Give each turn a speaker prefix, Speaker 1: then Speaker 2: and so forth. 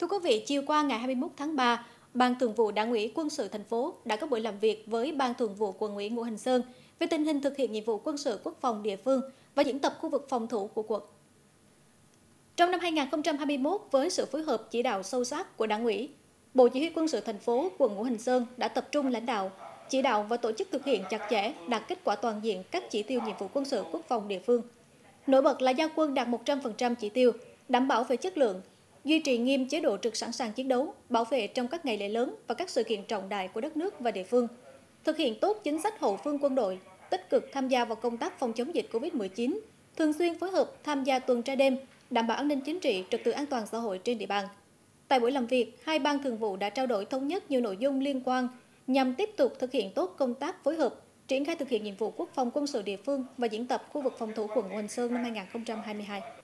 Speaker 1: Thưa quý vị, chiều qua ngày 21 tháng 3, Ban Thường vụ Đảng ủy Quân sự thành phố đã có buổi làm việc với Ban Thường vụ Quận ủy Ngũ Hành Sơn về tình hình thực hiện nhiệm vụ quân sự quốc phòng địa phương và diễn tập khu vực phòng thủ của quận. Trong năm 2021, với sự phối hợp chỉ đạo sâu sát của Đảng ủy, Bộ Chỉ huy Quân sự thành phố, quận Ngũ Hành Sơn đã tập trung lãnh đạo, chỉ đạo và tổ chức thực hiện chặt chẽ, đạt kết quả toàn diện các chỉ tiêu nhiệm vụ quân sự quốc phòng địa phương. Nổi bật là giao quân đạt 100% chỉ tiêu, đảm bảo về chất lượng, duy trì nghiêm chế độ trực sẵn sàng chiến đấu, bảo vệ trong các ngày lễ lớn và các sự kiện trọng đại của đất nước và địa phương. Thực hiện tốt chính sách hậu phương quân đội, tích cực tham gia vào công tác phòng chống dịch Covid-19, thường xuyên phối hợp tham gia tuần tra đêm, đảm bảo an ninh chính trị, trật tự an toàn xã hội trên địa bàn. Tại buổi làm việc, hai ban thường vụ đã trao đổi thống nhất nhiều nội dung liên quan nhằm tiếp tục thực hiện tốt công tác phối hợp, triển khai thực hiện nhiệm vụ quốc phòng quân sự địa phương và diễn tập khu vực phòng thủ quận Ngũ Hành Sơn năm 2022.